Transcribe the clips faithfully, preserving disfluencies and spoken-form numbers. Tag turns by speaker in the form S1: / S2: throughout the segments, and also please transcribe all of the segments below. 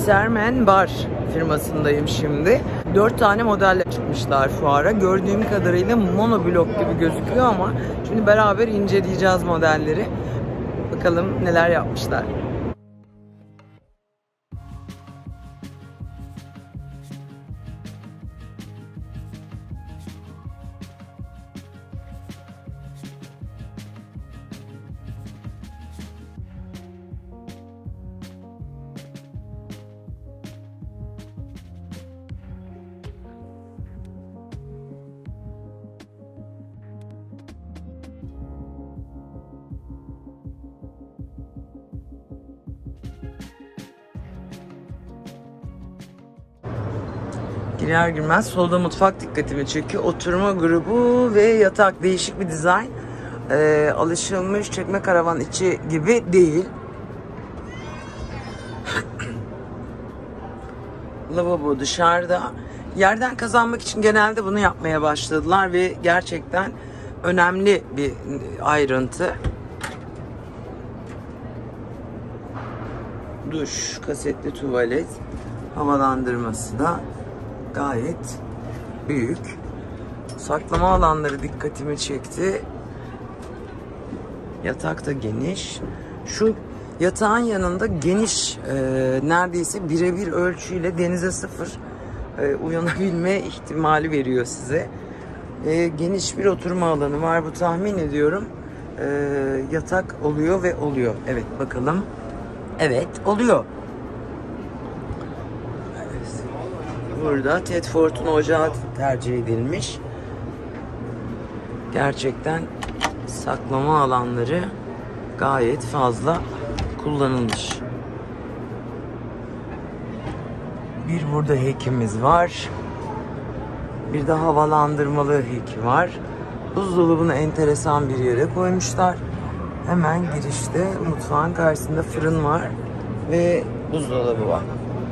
S1: Sermen Bar firmasındayım şimdi. Dört tane modelle çıkmışlar fuara. Gördüğüm kadarıyla monoblok gibi gözüküyor ama şimdi beraber inceleyeceğiz modelleri. Bakalım neler yapmışlar. Girer girmez solda mutfak dikkatimi çekiyor. Oturma grubu ve yatak, değişik bir dizayn. Ee, alışılmış çekme karavan içi gibi değil. Lavabo dışarıda. Yerden kazanmak için genelde bunu yapmaya başladılar ve gerçekten önemli bir ayrıntı. Duş, kasetli tuvalet, havalandırması da gayet büyük. Saklama alanları dikkatimi çekti. Yatak da geniş. Şu yatağın yanında geniş, e, neredeyse birebir ölçüyle denize sıfır e, uyanabilme ihtimali veriyor size. E, geniş bir oturma alanı var. Bu tahmin ediyorum e, yatak oluyor ve oluyor. Evet bakalım. Evet oluyor. Burada Tedford'un ocağı tercih edilmiş. Gerçekten saklama alanları gayet fazla kullanılmış. Bir burada hekimiz var. Bir de havalandırmalı heki var. Buzdolabını enteresan bir yere koymuşlar. Hemen girişte mutfağın karşısında fırın var ve buzdolabı var.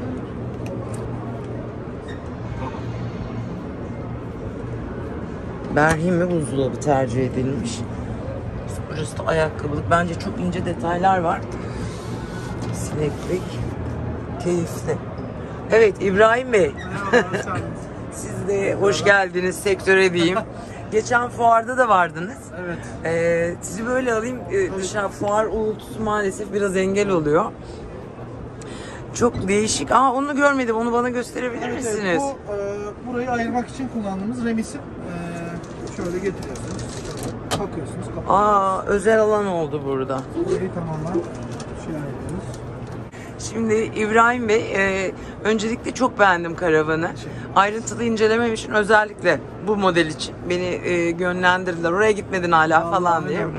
S1: Berhimi buzdolabı tercih edilmiş. Burası da ayakkabılık. Bence çok ince detaylar var. Sineklik. Keyifli. Evet İbrahim Bey. Siz de hoş geldiniz sektöre diyeyim. Geçen fuarda da vardınız.
S2: Evet.
S1: Ee, sizi böyle alayım. Ee, dışarı fuar uğultusu maalesef biraz engel oluyor. Çok değişik. Aa onu görmedim. Onu bana gösterebilir
S2: evet,
S1: misiniz?
S2: Evet, bu e, burayı ayırmak için kullandığımız remisin e, şöyle getiriyorsunuz. Bakıyorsunuz. Kapatıyorsunuz.
S1: Aa özel alan oldu burada.
S2: Burayı tamamen şey yapıyoruz.
S1: Şimdi İbrahim Bey, e, öncelikle çok beğendim karavanı. Ayrıntılı incelemem için özellikle bu model için beni e, yönlendirdiler. Oraya gitmedin hala
S2: Vallahi
S1: falan diye.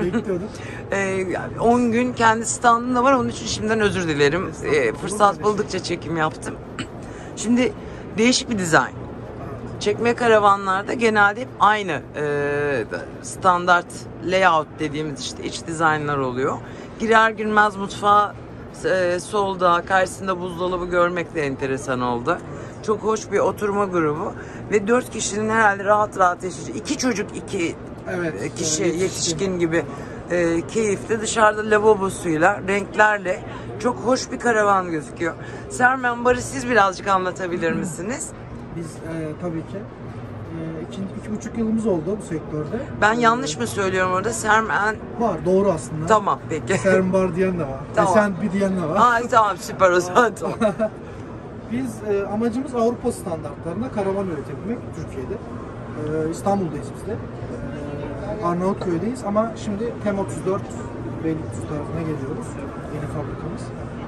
S1: e, on gün kendi standında var. Onun için şimdiden özür dilerim. E, fırsat buldukça çekim yaptım. Şimdi değişik bir dizayn. Çekme karavanlarda genelde hep aynı e, standart layout dediğimiz işte iç dizaynlar oluyor. Girer girmez mutfağa e, solda karşısında buzdolabı görmek de enteresan oldu. Çok hoş bir oturma grubu ve dört kişinin herhalde rahat rahat yaşayacak. İki çocuk iki
S2: evet,
S1: kişi
S2: yetişkin,
S1: yetişkin gibi e, keyifli, dışarıda lavabosuyla, renklerle çok hoş bir karavan gözüküyor. Sermen Bar'ı siz birazcık anlatabilir misiniz?
S2: Biz e, tabii ki e, iki, iki buçuk yılımız oldu bu sektörde.
S1: Ben
S2: e,
S1: yanlış mı söylüyorum orada? Sermen
S2: var, doğru aslında.
S1: Tamam peki.
S2: Sermen Bar diyen de var.
S1: Tamam.
S2: Esenpi diyen de var.
S1: Aa, tamam süper o zaman. Tamam.
S2: Biz e, amacımız Avrupa standartlarında karavan üretebilmek Türkiye'de. E, İstanbul'dayız biz de. E, Arnavutköy'deyiz ama şimdi T E M otuz dört Beylikdüzü tarafına geliyoruz. Yeni fabrikamız.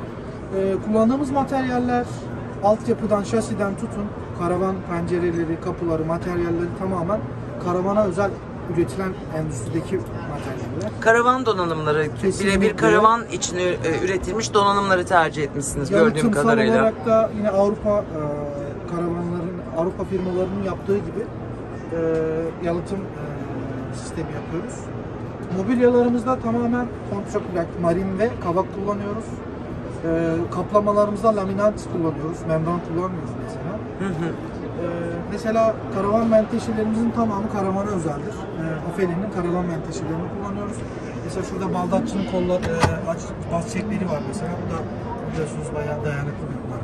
S2: E, kullandığımız materyaller altyapıdan, şasiden tutun, karavan pencereleri, kapıları, materyalleri tamamen karavana özel üretilen endüstrideki materyaller.
S1: Karavan donanımları, birebir karavan için üretilmiş donanımları tercih etmişsiniz gördüğüm kadarıyla.
S2: Olarak da yine Avrupa e, karavanların, Avrupa firmalarının yaptığı gibi e, yalıtım e, sistemi yapıyoruz. Mobilyalarımızda tamamen kontraplak, marin ve kavak kullanıyoruz. E, kaplamalarımızda laminat kullanıyoruz, membran kullanmıyoruz mesela. Hı hı. E, mesela karavan menteşelerimizin tamamı karavana özeldir. E, Afeli'nin karavan menteşelerini kullanıyoruz. Mesela şurada baldakçının kolları, e, bas çekleri var mesela. Bu da biliyorsunuz bayağı dayanıklı bir bunlar.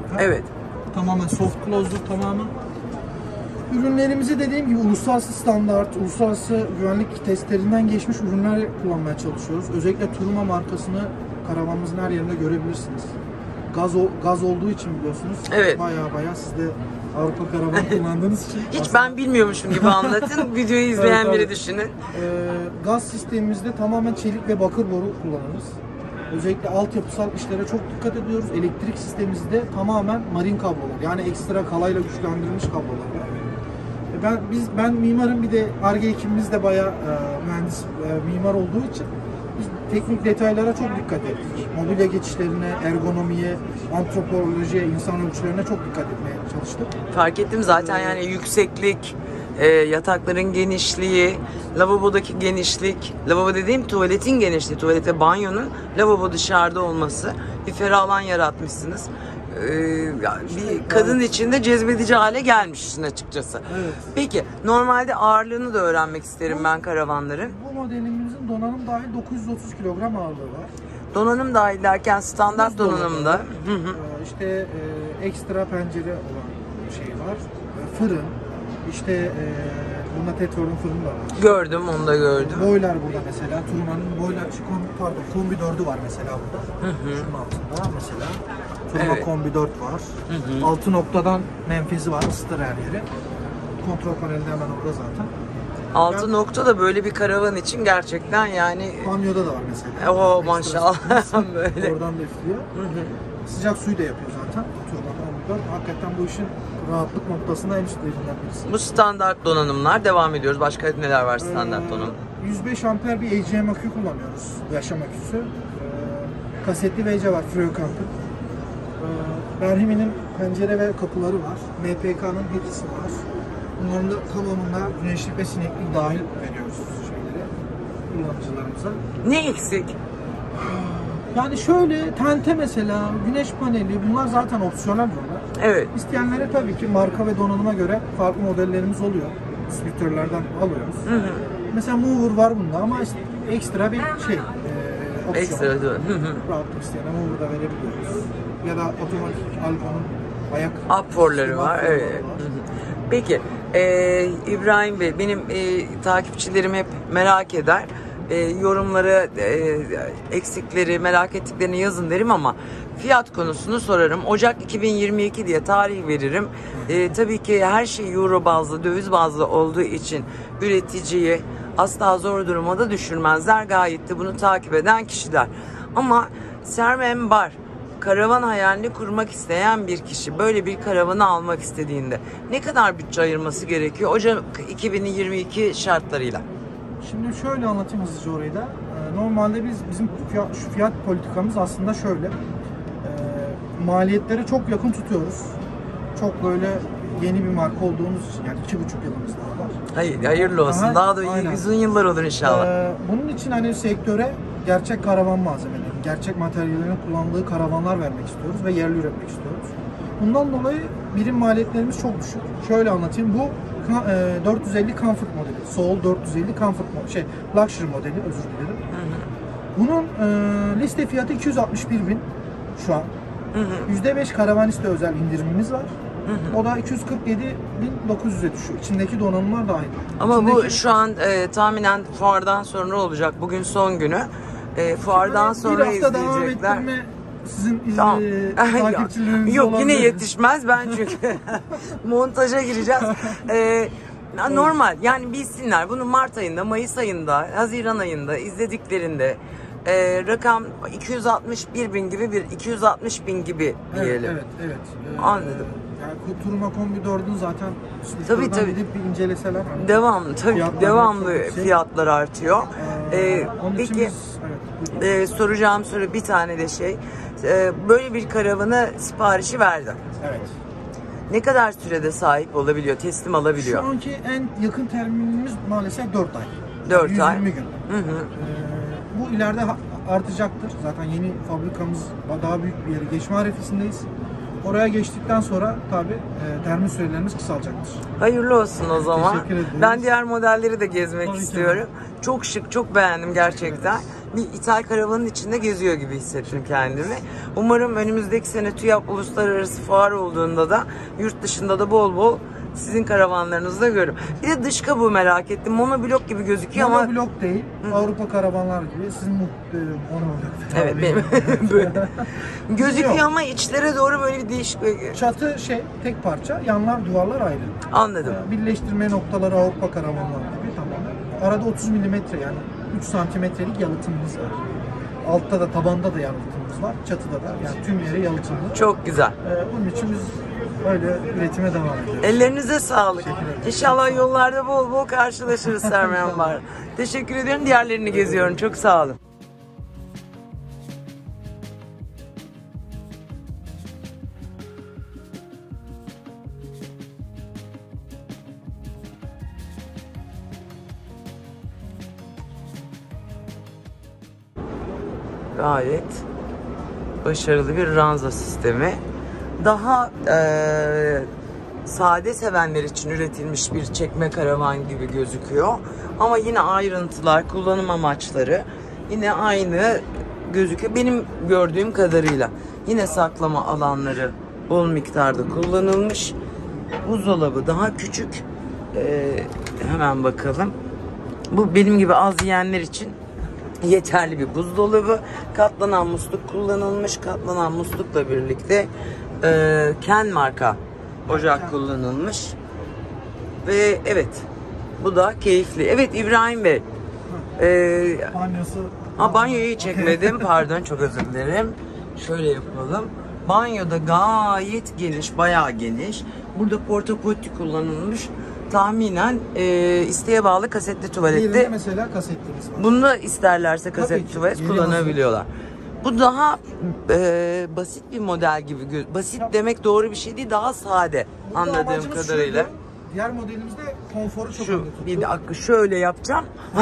S1: Evet.
S2: Tamamen soft close'dur tamamen. Ürünlerimizi dediğim gibi uluslararası standart, uluslararası güvenlik testlerinden geçmiş ürünler kullanmaya çalışıyoruz. Özellikle Turuma markasını karavanımızın her yerinde görebilirsiniz. Gaz gaz olduğu için biliyorsunuz.
S1: Evet.
S2: Baya baya siz de Avrupa karavan kullandığınız için.
S1: Hiç
S2: aslında...
S1: ben bilmiyormuşum gibi anlatın. Videoyu izleyen
S2: tabii,
S1: biri
S2: tabii.
S1: düşünün.
S2: Ee, gaz sistemimizde tamamen çelik ve bakır boru kullanırız. Özellikle altyapısal işlere çok dikkat ediyoruz. Elektrik sistemimizde tamamen marin kablolar, yani ekstra kalayla güçlendirilmiş kablolar var. Ben biz ben mimarım, bir de Ar-Ge ekibimiz de bayağı e, mühendis e, mimar olduğu için biz teknik detaylara çok dikkat ettik. Mobilya geçişlerine, ergonomiye, antropolojiye, insan ölçülerine çok dikkat etmeye çalıştık.
S1: Fark ettim zaten, yani yükseklik, e, yatakların genişliği, lavabodaki genişlik, lavabo dediğim tuvaletin genişliği, tuvalete banyonun lavabo dışarıda olması, bir ferah alan yaratmışsınız. Ee, yani bir kadın için de cezbedici hale gelmişsin açıkçası.
S2: Evet.
S1: Peki normalde ağırlığını da öğrenmek isterim ben karavanların.
S2: Bu modelimizin donanım dahil dokuz yüz otuz kilogram ağırlığı var.
S1: Donanım dahil derken standart
S2: Buz dolabı
S1: donanımda.
S2: var. Ee, İşte e, ekstra pencere olan şey var. E, Fırın. İşte e, bunda Tedford'un fırını da var.
S1: Gördüm, onu da gördüm.
S2: Boiler burada mesela. Turuma'nın boiler, pardon, kombi dördü var mesela burada. Şunun altında mesela. Turuma
S1: Evet.
S2: kombi dört var.
S1: Hı hı.
S2: Altı noktadan menfezi var. Isıtır her yeri. Kontrol paneli de hemen orada zaten.
S1: Altı
S2: Ben-
S1: nokta da böyle bir karavan için gerçekten yani.
S2: Banyoda da var mesela.
S1: Oo,
S2: Ekstra
S1: maşallah.
S2: sıkıntı.
S1: Böyle.
S2: Oradan da üflüyor. Sıcak suyu da yapıyor zaten. Turuma kombi dört. Hakikaten bu işin rahatlık noktasında en üstlerinden birisi.
S1: Bu standart donanımlar, devam ediyoruz. Başka neler var standart
S2: Ee,
S1: donanım?
S2: yüz beş amper bir A G M akü kullanıyoruz. Yaşam aküsü. Ee, kasetli V C var. Frökamp'ın. Ee, Berhimi'nin pencere ve kapıları var. M P K'nın hepsi var. Bunların da tamamında güneşlik ve sineklik dahil veriyoruz şeyleri kullanıcılarımıza.
S1: Ne eksik?
S2: Yani şöyle tente mesela, güneş paneli, bunlar zaten opsiyonel bunlar.
S1: Evet.
S2: İsteyenlere tabii ki marka ve donanıma göre farklı modellerimiz oluyor. Distribütörlerden alıyoruz.
S1: Hı hı.
S2: Mesela mover var bunda ama işte ekstra bir şey, e, opsiyon.
S1: Ekstra diyor. Hı hı.
S2: Rahatlık isteyene mover da verebiliyoruz. Ya da otomatik Alco'nun ayak
S1: Upfor'ları var.
S2: upfor'ları
S1: Evet. Hı hı. Peki e, İbrahim Bey, benim e, takipçilerim hep merak eder. E, yorumları, e, eksikleri, merak ettiklerini yazın derim ama fiyat konusunu sorarım. Ocak iki bin yirmi iki diye tarih veririm. E, tabii ki her şey euro bazlı, döviz bazlı olduğu için üreticiyi asla zor duruma da düşürmezler. Gayet de bunu takip eden kişiler. Ama Sermenbar karavan hayalini kurmak isteyen bir kişi böyle bir karavanı almak istediğinde ne kadar bütçe ayırması gerekiyor Ocak iki bin yirmi iki şartlarıyla?
S2: Şimdi şöyle anlatayım hızlıca orayı da. Ee, Normalde biz bizim fiyat, şu fiyat politikamız aslında şöyle. Ee, maliyetleri çok yakın tutuyoruz. Çok böyle yeni bir marka olduğumuz için, yani iki buçuk yılımız daha var.
S1: Hayır, hayırlı olsun.
S2: Aha,
S1: Daha da
S2: aynen.
S1: uzun yıllar olur inşallah.
S2: Ee, bunun için hani sektöre gerçek karavan malzemeleri, gerçek materyallerin kullanıldığı karavanlar vermek istiyoruz ve yerli üretmek istiyoruz. Bundan dolayı birim maliyetlerimiz çok düşük. Şöyle anlatayım. Bu e, dört yüz elli Comfort modeli. Soul dört yüz elli Comfort modeli. Şey, Luxury modeli, özür dilerim. Bunun e, liste fiyatı iki yüz altmış bir bin şu an. yüzde beş karavaniste özel indirimimiz var. O da iki yüz kırk yedi bin dokuz yüze düşüyor. İçindeki donanımlar da aynı.
S1: Ama
S2: İçindeki...
S1: bu şu an e, tahminen fuardan sonra olacak. Bugün son günü. E, fuardan sonra
S2: bir hafta devam
S1: izleyecekler.
S2: ettirme sizin iz,
S1: Tamam.
S2: e, takipçileriniz
S1: Yok, yine
S2: olabilir.
S1: yetişmez, ben çünkü montaja gireceğiz. Ee, normal yani bilsinler bunu Mart ayında, Mayıs ayında, Haziran ayında izlediklerinde e, rakam iki yüz altmış bir bin gibi, bir iki yüz altmış bin gibi diyelim.
S2: Evet, evet, evet. Ee,
S1: Anladım.
S2: Yani Turuma Kombi dördün zaten
S1: Tabii, tabii.
S2: gidip bir inceleseler. Hani
S1: Devamlı tabii
S2: fiyatlar
S1: devamlı
S2: çok yüksek.
S1: fiyatlar artıyor.
S2: Ee,
S1: Ee,
S2: onun için
S1: peki
S2: biz, evet,
S1: e, soracağım soru bir tane de şey. E, böyle bir karavanı siparişi verdi.
S2: evet.
S1: Ne kadar sürede sahip olabiliyor, teslim alabiliyor?
S2: Şu anki en yakın terminimiz maalesef dört ay.
S1: Dört
S2: yüz
S1: ay.
S2: yirmi gün.
S1: Hı hı.
S2: Ee, bu ileride ha- artacaktır. Zaten yeni fabrikamız daha büyük bir yere geçme arifesindeyiz. Oraya geçtikten sonra tabii e, termin sürelerimiz kısalacaktır.
S1: Hayırlı olsun o zaman.
S2: Teşekkür ederiz.
S1: Ben diğer modelleri de gezmek
S2: Tabii ki.
S1: istiyorum. Çok şık, çok beğendim gerçekten. bir İthal karavanın içinde geziyor gibi hissettim kendimi. Umarım önümüzdeki sene TÜYAP Uluslararası Fuar olduğunda da yurt dışında da bol bol sizin karavanlarınızı da görürüm. Bir de dış kabuğu merak ettim. Monoblok gibi gözüküyor ama...
S2: Monoblok değil. Hı. Avrupa karavanlar gibi. Sizin muhtemelen monoblok.
S1: Evet benim. Böyle. Gözüküyor ama içlere doğru böyle bir değişik...
S2: Çatı şey tek parça. Yanlar duvarlar ayrı.
S1: Anladım.
S2: Ee, birleştirme noktaları Avrupa karavanlar gibi tamamen. Arada otuz milimetre yani üç santimetrelik yalıtımımız var. Altta da tabanda da yalıtımımız var. Çatıda da yani tüm yeri yalıtımlı.
S1: Çok güzel.
S2: Ee, bunun için biz öyle üretime devam ediyoruz.
S1: Ellerinize sağlık. İnşallah yollarda bol bol karşılaşırız Sermayan var. Teşekkür ediyorum. Diğerlerini geziyorum. Çok sağ olun. Gayet başarılı bir ranza sistemi. Daha e, sade sevenler için üretilmiş bir çekme karavan gibi gözüküyor. Ama yine ayrıntılar, kullanım amaçları yine aynı gözüküyor. Benim gördüğüm kadarıyla yine saklama alanları bol miktarda kullanılmış. Buzdolabı daha küçük. E, hemen bakalım. Bu benim gibi az yiyenler için yeterli bir buzdolabı. Katlanan musluk kullanılmış. Katlanan muslukla birlikte e, Ken marka ocak kullanılmış. Ve evet, bu da keyifli. Evet İbrahim Bey. E,
S2: Banyosu.
S1: ha, banyoyu çekmedim. Pardon, çok özür dilerim. Şöyle yapalım. Banyoda gayet geniş, bayağı geniş. Burada portapotti kullanılmış. Tahminen e, isteğe bağlı kasetli tuvalette.
S2: Yerinde mesela kasetlimiz var.
S1: Bunu isterlerse kasetli
S2: Tabii ki,
S1: tuvalet
S2: yeni
S1: kullanabiliyorlar. Bu daha e, basit bir model gibi. gö- Basit demek doğru bir şey değil, daha sade
S2: Burada
S1: anladığım
S2: amacımız
S1: kadarıyla.
S2: şuydu, diğer modelimizde konforu çok
S1: Şu
S2: önde tuttu.
S1: bir dakika şöyle yapacağım.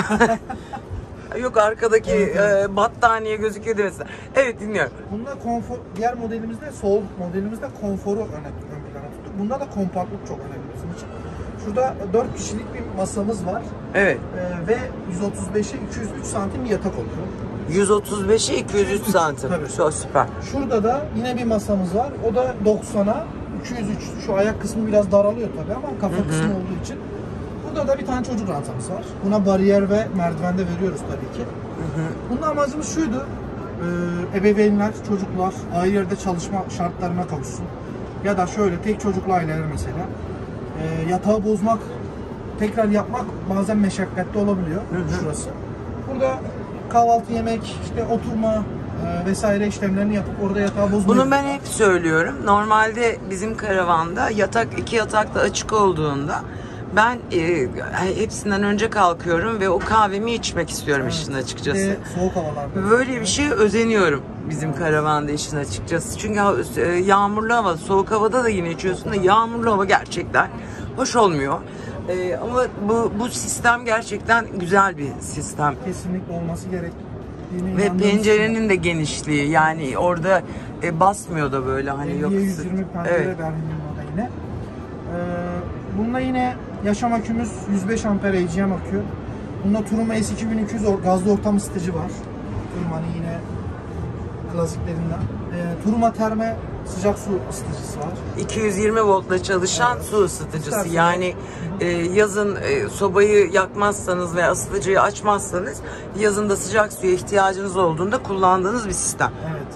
S1: Yok arkadaki
S2: Evet, evet.
S1: e, battaniye gözüküyor demesin. Evet, dinliyorum.
S2: Bunda konfor, diğer modelimizde sol modelimizde konforu öne, ön plana tuttuk. Bunda da kompaktlık çok önemli bizim için. Şurada dört kişilik bir masamız var.
S1: Evet.
S2: Ee, ve yüz otuz beşe iki yüz üç santim bir yatak oluyor.
S1: yüz otuz beşe iki yüz üç santim.
S2: Tabii.
S1: Çok süper.
S2: Şurada da yine bir masamız var. O da doksana iki yüz üç. Şu ayak kısmı biraz daralıyor tabii ama kafa
S1: Hı-hı.
S2: kısmı olduğu için. Burada da bir tane çocuk ranzamız var. Buna bariyer ve merdivende veriyoruz tabii ki.
S1: Hı-hı.
S2: Bunun amacımız şuydu. E, ebeveynler, çocuklar ayrı yerde çalışma şartlarına kavuşsun. Ya da şöyle tek çocuklu aileler mesela. E, yatağı bozmak, tekrar yapmak bazen meşakkatli olabiliyor.
S1: Hı-hı.
S2: Şurası. Burada kahvaltı, yemek, işte oturma e, vesaire işlemlerini yapıp orada yatağı bozmuyoruz.
S1: Bunu ben hep söylüyorum. Normalde bizim karavanda yatak, iki yatak da açık olduğunda ben e, hepsinden önce kalkıyorum ve o kahvemi içmek istiyorum, evet, işin açıkçası.
S2: Ve soğuk havalarda.
S1: Böyle bir şeye özeniyorum bizim karavanda işin açıkçası. Çünkü e, yağmurlu hava, soğuk havada da yine içiyorsun da yağmurlu hava gerçekten hoş olmuyor. E, ama bu, bu sistem gerçekten güzel bir sistem.
S2: Kesinlikle olması gerek.
S1: Ve pencerenin de genişliği, yani orada e, basmıyor da böyle hani yok.
S2: yüz yirmi pencere,
S1: Evet.
S2: Berlin'in da yine. Ee, bunda yine yaşam akümüz yüz beş amper A G M akıyor. Bunda Turuma S iki bin iki yüz or gazlı ortam ısıtıcı var. Turuma'nın yine klasiklerinden. Ee, Turuma terme sıcak su ısıtıcısı var.
S1: iki yüz yirmi voltla çalışan, evet, su ısıtıcısı.
S2: İstersen,
S1: yani e, yazın e, sobayı yakmazsanız veya ısıtıcıyı açmazsanız yazın da sıcak suya ihtiyacınız olduğunda kullandığınız bir sistem.
S2: Evet.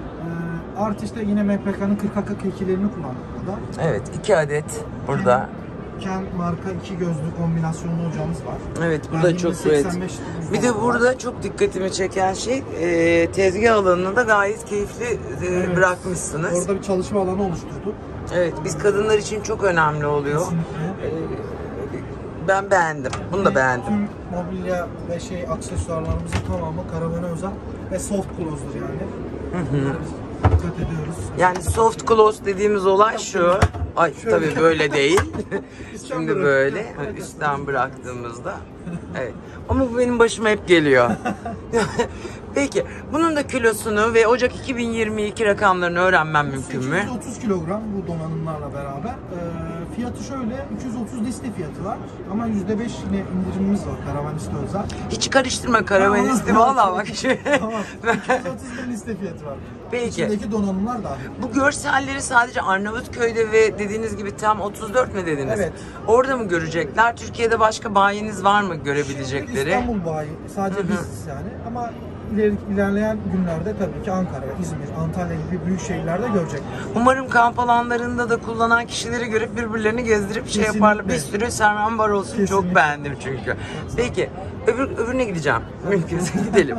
S2: Ee, artı işte yine M P K'nın kırk kırk ikilerini kullandık burada.
S1: Evet, iki adet burada.
S2: Ken marka iki gözlü kombinasyonlu ocağımız var.
S1: Evet, bu
S2: yani
S1: da çok pratik. Bir de burada var. Çok dikkatimi çeken şey e, tezgah alanını da gayet keyifli e,
S2: evet,
S1: bırakmışsınız.
S2: Orada bir çalışma alanı oluşturduk.
S1: Evet, biz kadınlar için çok önemli oluyor.
S2: Kesinlikle.
S1: Ben beğendim. Bunu da beğendim.
S2: Tüm mobilya ve şey aksesuarlarımızın tamamı karavana özel ve soft close'dur yani.
S1: Hı hı.
S2: Dikkat ediyoruz.
S1: Yani soft close dediğimiz olay şu. Ay
S2: Şöyle.
S1: tabii böyle değil.
S2: Üstten
S1: Şimdi
S2: bırak-
S1: böyle
S2: Evet.
S1: üstten bıraktığımızda. Evet. Ama bu benim başıma hep geliyor. Peki bunun da kilosunu ve Ocak iki bin yirmi iki rakamlarını öğrenmem mümkün mü?
S2: sekiz yüz otuz kilogram bu donanımlarla beraber. Ee, fiyatı şöyle, üç yüz otuz liste fiyatı var ama yüzde beş yine indirimimiz var karavaniste özel.
S1: Hiç karıştırma karavanisti valla bak şey.
S2: Tamam. üç yüz otuz bir liste fiyatı var.
S1: Peki.
S2: İçindeki donanımlar dahil.
S1: Bu görselleri sadece Arnavutköy'de ve dediğiniz gibi tam otuz dört mü dediniz?
S2: Evet.
S1: Orada mı görecekler? Türkiye'de başka bayiniz var mı görebilecekleri?
S2: İstanbul bayi, sadece biz yani ama ileri, ilerleyen günlerde tabii ki Ankara, İzmir, Antalya gibi büyük şehirlerde görecekler.
S1: Umarım kamp alanlarında da kullanan kişileri görüp birbirlerini gezdirip şey
S2: Kesinlikle.
S1: yaparlar. Bir sürü sermen var olsun.
S2: Kesinlikle.
S1: Çok beğendim çünkü. Peki öbür, öbürüne gideceğim. Mümkünse gidelim.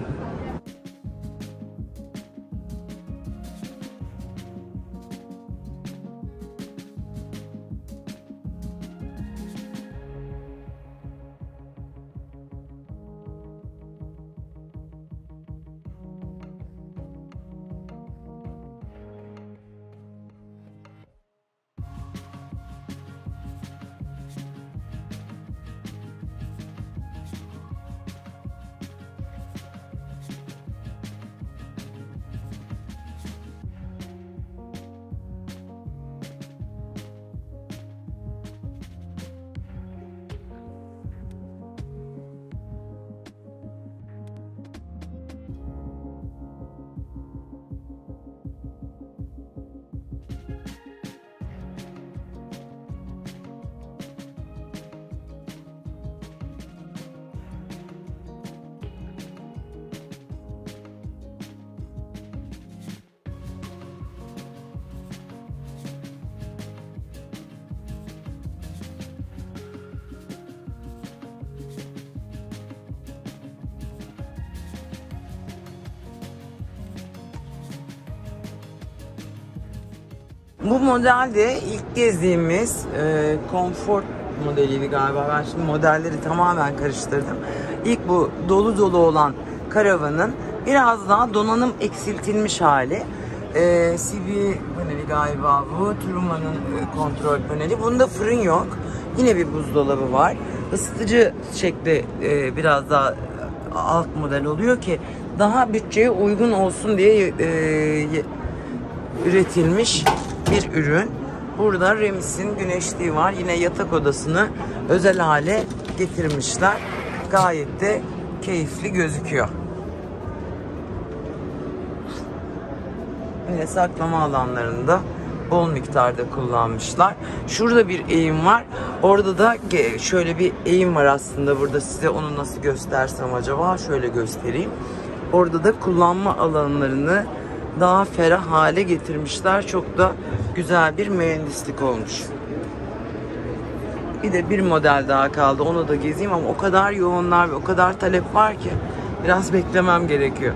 S1: Bu model de ilk gezdiğimiz e, Comfort modeliydi galiba. Ben şimdi modelleri tamamen karıştırdım. İlk bu dolu dolu olan karavanın biraz daha donanım eksiltilmiş hali. E, C B paneli galiba bu. Truman'ın e, kontrol paneli. Bunda fırın yok. Yine bir buzdolabı var. Isıtıcı şekli e, biraz daha alt model oluyor ki daha bütçeye uygun olsun diye e, üretilmiş bir ürün. Burada Remis'in güneşliği var. Yine yatak odasını özel hale getirmişler. Gayet de keyifli gözüküyor. Yine saklama alanlarında bol miktarda kullanmışlar. Şurada bir eğim var. Orada da şöyle bir eğim var aslında. Burada size onu nasıl göstersem acaba? Şöyle göstereyim. Orada da kullanma alanlarını daha ferah hale getirmişler. Çok da güzel bir mühendislik olmuş. Bir de bir model daha kaldı. Onu da gezeyim ama o kadar yoğunlar ve o kadar talep var ki biraz beklemem gerekiyor.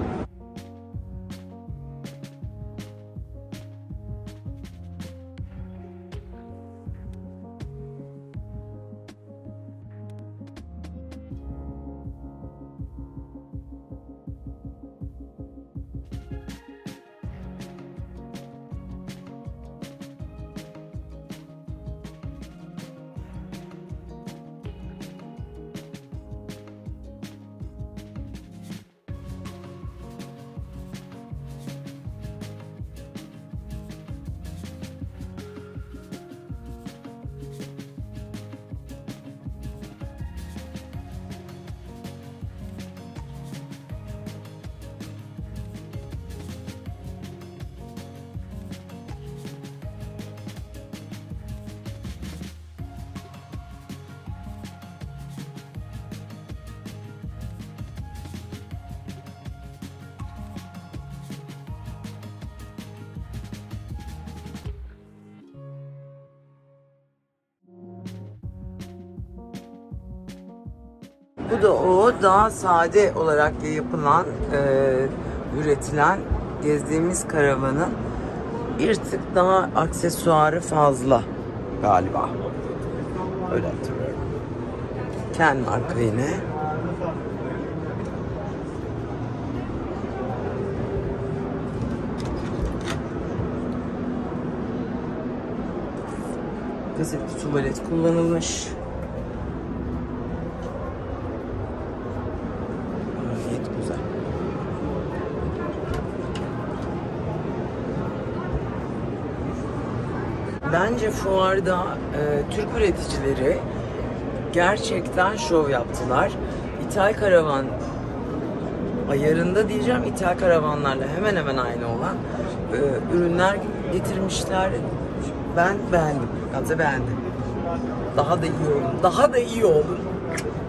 S1: Bu da o daha sade olarak yapılan, e, üretilen gezdiğimiz karavanın bir tık daha aksesuarı fazla galiba. Öyle hatırlıyorum. Ken marka yine. Kasetli tuvalet kullanılmış. Gayet güzel. bence fuarda e, Türk üreticileri gerçekten şov yaptılar. İthal karavan ayarında diyeceğim, ithal karavanlarla hemen hemen aynı olan e, ürünler getirmişler. Ben beğendim. Gamze beğendi. Daha da iyi olun. Daha da iyi olun.